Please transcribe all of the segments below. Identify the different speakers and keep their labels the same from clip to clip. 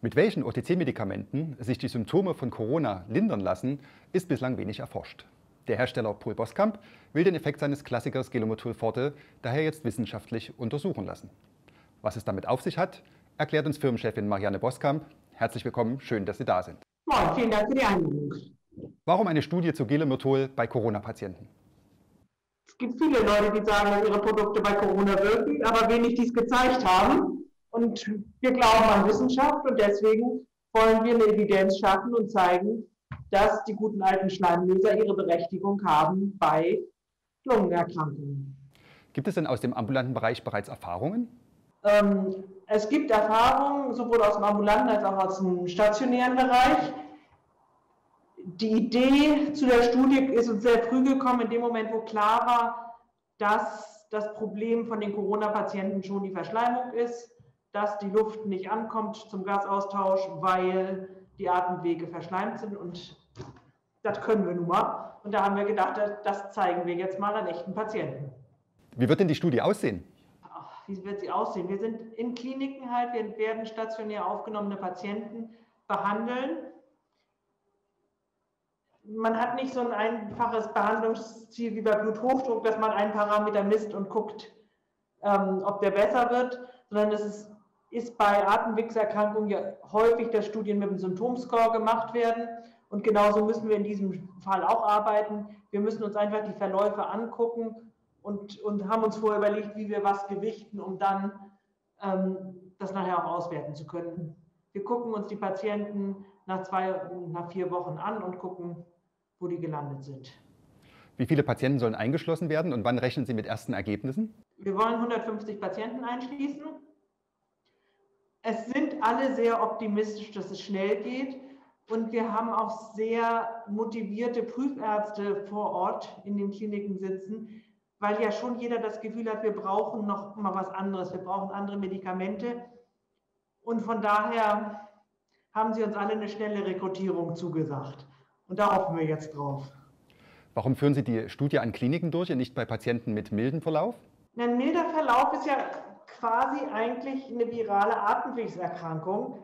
Speaker 1: Mit welchen OTC-Medikamenten sich die Symptome von Corona lindern lassen, ist bislang wenig erforscht. Der Hersteller Pol Boskamp will den Effekt seines Klassikers Gelometol Forte daher jetzt wissenschaftlich untersuchen lassen. Was es damit auf sich hat, erklärt uns Firmenchefin Marianne Boskamp. Herzlich willkommen, schön, dass Sie da sind.
Speaker 2: Moin, vielen Dank für die Einladung.
Speaker 1: Warum eine Studie zu Gelometol bei Corona-Patienten?
Speaker 2: Es gibt viele Leute, die sagen, dass ihre Produkte bei Corona wirken, aber wenig, die es gezeigt haben. Und wir glauben an Wissenschaft und deswegen wollen wir eine Evidenz schaffen und zeigen, dass die guten alten Schleimlöser ihre Berechtigung haben bei Lungenerkrankungen.
Speaker 1: Gibt es denn aus dem ambulanten Bereich bereits Erfahrungen?
Speaker 2: Es gibt Erfahrungen sowohl aus dem ambulanten als auch aus dem stationären Bereich. Die Idee zu der Studie ist uns sehr früh gekommen, in dem Moment, wo klar war, dass das Problem von den Corona-Patienten schon die Verschleimung ist, dass die Luft nicht ankommt zum Gasaustausch, weil die Atemwege verschleimt sind, und das können wir nun mal. Und da haben wir gedacht, das zeigen wir jetzt mal an echten Patienten.
Speaker 1: Wie wird denn die Studie aussehen?
Speaker 2: Wie wird sie aussehen? Wir sind in Kliniken halt, wir werden stationär aufgenommene Patienten behandeln. Man hat nicht so ein einfaches Behandlungsziel wie bei Bluthochdruck, dass man einen Parameter misst und guckt, ob der besser wird, sondern es ist bei Atemwegserkrankungen ja häufig, dass Studien mit dem Symptomscore gemacht werden. Und genauso müssen wir in diesem Fall auch arbeiten. Wir müssen uns einfach die Verläufe angucken und haben uns vorher überlegt, wie wir was gewichten, um dann das nachher auch auswerten zu können. Wir gucken uns die Patienten nach 4 Wochen an und gucken, wo die gelandet sind.
Speaker 1: Wie viele Patienten sollen eingeschlossen werden und wann rechnen Sie mit ersten Ergebnissen?
Speaker 2: Wir wollen 150 Patienten einschließen. Es sind alle sehr optimistisch, dass es schnell geht. Und wir haben auch sehr motivierte Prüfärzte vor Ort in den Kliniken sitzen, weil ja schon jeder das Gefühl hat, wir brauchen noch mal was anderes, wir brauchen andere Medikamente. Und von daher haben sie uns alle eine schnelle Rekrutierung zugesagt. Und da hoffen wir jetzt drauf.
Speaker 1: Warum führen Sie die Studie an Kliniken durch und nicht bei Patienten mit mildem Verlauf?
Speaker 2: Ein milder Verlauf ist ja quasi eigentlich eine virale Atemwegserkrankung.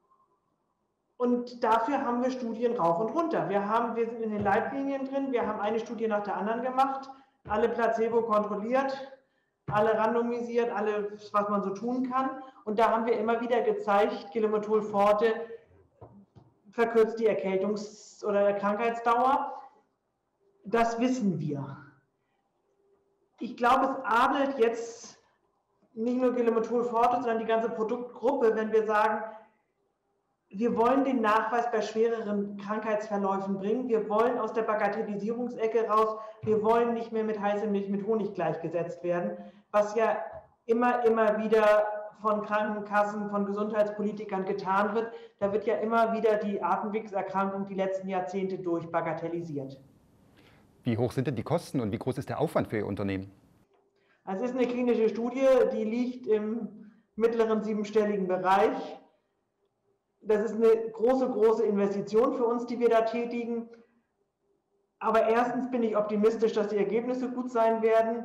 Speaker 2: Und dafür haben wir Studien rauf und runter. Wir sind in den Leitlinien drin, wir haben eine Studie nach der anderen gemacht, alle Placebo kontrolliert, alle randomisiert, alles, was man so tun kann. Und da haben wir immer wieder gezeigt, Gelometol Forte verkürzt die Erkältungs- oder Krankheitsdauer. Das wissen wir. Ich glaube, es adelt jetzt nicht nur Gelometol Forte, sondern die ganze Produktgruppe, wenn wir sagen, wir wollen den Nachweis bei schwereren Krankheitsverläufen bringen. Wir wollen aus der Bagatellisierungsecke raus. Wir wollen nicht mehr mit heißer Milch mit Honig gleichgesetzt werden, was ja immer wieder von Krankenkassen, von Gesundheitspolitikern getan wird. Da wird ja immer wieder die Atemwegserkrankung die letzten Jahrzehnte durchbagatellisiert.
Speaker 1: Wie hoch sind denn die Kosten und wie groß ist der Aufwand für Ihr Unternehmen?
Speaker 2: Es ist eine klinische Studie, die liegt im mittleren siebenstelligen Bereich. Das ist eine große Investition für uns, die wir da tätigen. Aber erstens bin ich optimistisch, dass die Ergebnisse gut sein werden.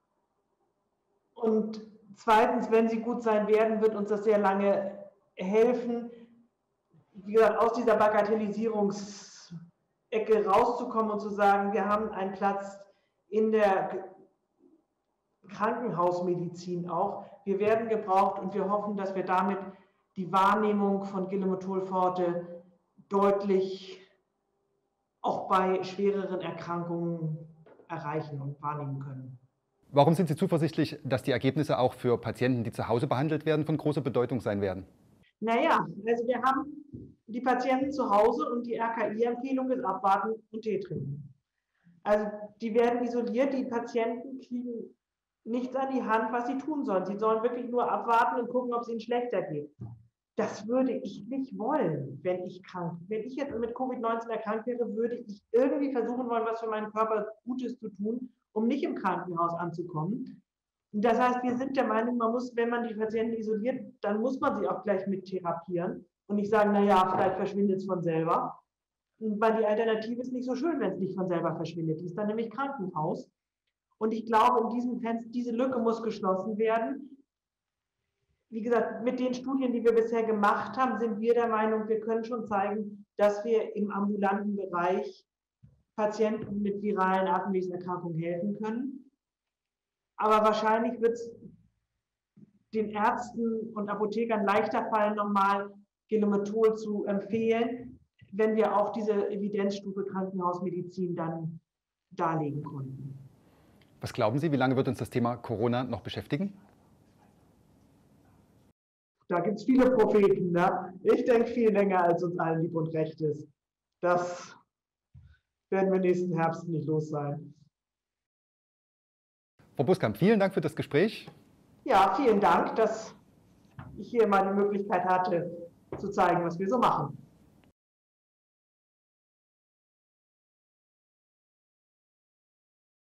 Speaker 2: Und zweitens, wenn sie gut sein werden, wird uns das sehr lange helfen, wie gesagt, aus dieser Bagatellisierungsecke rauszukommen und zu sagen, wir haben einen Platz in der Krankenhausmedizin auch. Wir werden gebraucht und wir hoffen, dass wir damit die Wahrnehmung von Gelometol Forte deutlich auch bei schwereren Erkrankungen erreichen und wahrnehmen können.
Speaker 1: Warum sind Sie zuversichtlich, dass die Ergebnisse auch für Patienten, die zu Hause behandelt werden, von großer Bedeutung sein werden?
Speaker 2: Naja, also wir haben die Patienten zu Hause und die RKI-Empfehlung ist abwarten und Tee trinken. Also die werden isoliert, die Patienten kriegen nichts an die Hand, was sie tun sollen. Sie sollen wirklich nur abwarten und gucken, ob es ihnen schlechter geht. Das würde ich nicht wollen, wenn ich jetzt mit Covid-19 erkrankt wäre, würde ich irgendwie versuchen wollen, was für meinen Körper Gutes zu tun, um nicht im Krankenhaus anzukommen. Das heißt, wir sind der Meinung, man muss, wenn man die Patienten isoliert, dann muss man sie auch gleich mit therapieren und nicht sagen, naja, vielleicht verschwindet es von selber. Weil die Alternative ist nicht so schön, wenn es nicht von selber verschwindet. Die ist dann nämlich Krankenhaus. Und ich glaube, in diesem Fenster, diese Lücke muss geschlossen werden. wie gesagt, mit den Studien, die wir bisher gemacht haben, sind wir der Meinung, wir können schon zeigen, dass wir im ambulanten Bereich Patienten mit viralen Atemwegserkrankungen helfen können. Aber wahrscheinlich wird es den Ärzten und Apothekern leichter fallen, nochmal Gilometol zu empfehlen, wenn wir auch diese Evidenzstufe Krankenhausmedizin dann darlegen konnten.
Speaker 1: Was glauben Sie, wie lange wird uns das Thema Corona noch beschäftigen?
Speaker 2: Da gibt es viele Propheten. Ne? Ich denke viel länger, als uns allen lieb und recht ist. Das werden wir nächsten Herbst nicht los sein.
Speaker 1: Frau Buskamp, vielen Dank für das Gespräch.
Speaker 2: Ja, vielen Dank, dass ich hier mal die Möglichkeit hatte, zu zeigen, was wir so machen.